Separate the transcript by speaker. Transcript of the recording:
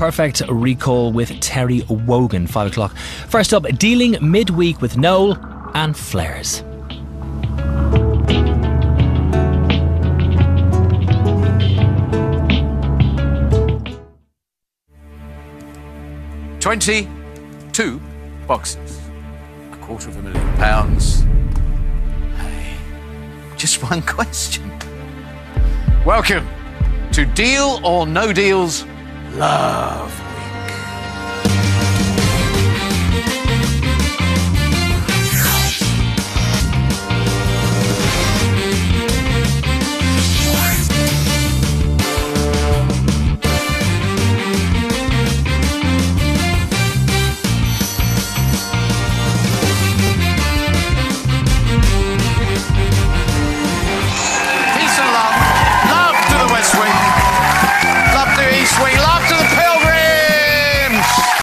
Speaker 1: Perfect Recall with Terry Wogan, 5 o'clock. First up, Dealing midweek with Noel and Flares.
Speaker 2: £22 boxes, £250,000. Hey, just one question. Welcome to Deal or No Deal's Love